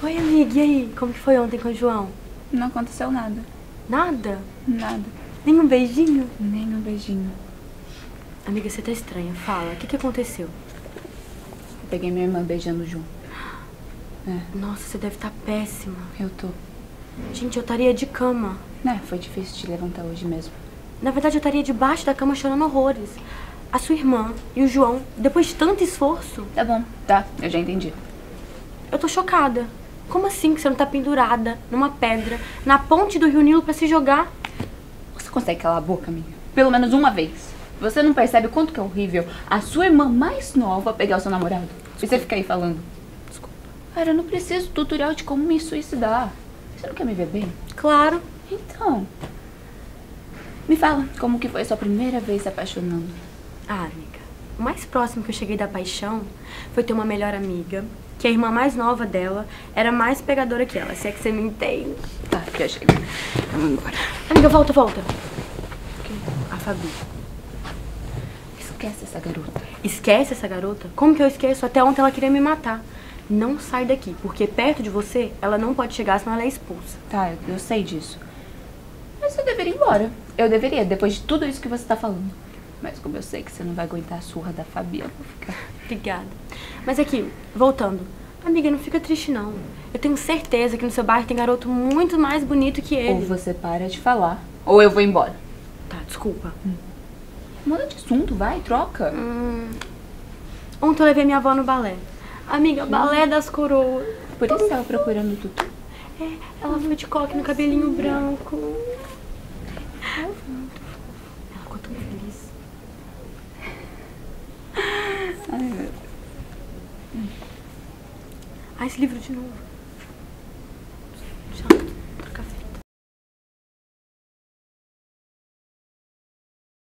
Oi, amiga, e aí? Como que foi ontem com o João? Não aconteceu nada. Nada? Nada. Nem um beijinho? Nem um beijinho. Amiga, você tá estranha. Fala, o que aconteceu? Eu peguei minha irmã beijando o João. Nossa, você deve estar péssima. Eu tô. Gente, eu estaria de cama. Foi difícil te levantar hoje mesmo. Na verdade, eu estaria debaixo da cama chorando horrores. A sua irmã e o João, depois de tanto esforço... Tá bom, tá. Eu já entendi. Eu tô chocada. Como assim que você não tá pendurada numa pedra, na ponte do Rio Nilo pra se jogar? Você consegue calar a boca, amiga? Pelo menos uma vez. Você não percebe quanto que é horrível a sua irmã mais nova pegar o seu namorado? Desculpa. E você fica aí falando. Desculpa. Cara, eu não preciso do tutorial de como me suicidar. Você não quer me ver bem? Claro. Então, me fala, como que foi a sua primeira vez se apaixonando? Ah, amiga, o mais próximo que eu cheguei da paixão foi ter uma melhor amiga, que a irmã mais nova dela era mais pegadora que ela, se é que você me entende. Tá, já chega. Vamos embora. Amiga, volta. A Fabi. Esquece essa garota. Esquece essa garota? Como que eu esqueço? Até ontem ela queria me matar. Não sai daqui, porque perto de você ela não pode chegar, senão ela é expulsa. Tá, eu sei disso. Mas eu deveria ir embora. Eu deveria, depois de tudo isso que você tá falando. Mas como eu sei que você não vai aguentar a surra da Fabi, eu vou ficar. Obrigada. Mas aqui, voltando. Amiga, não fica triste, não. Eu tenho certeza que no seu bairro tem garoto muito mais bonito que ele. Ou você para de falar, ou eu vou embora. Tá, desculpa. Muda de assunto, vai, troca. Ontem eu levei minha avó no balé. Ficou balé das coroas. Por isso você tava procurando o Tutu? Ela foi de coque no cabelinho branco. Ela ficou tão feliz. Ai, meu Deus. Esse livro de novo.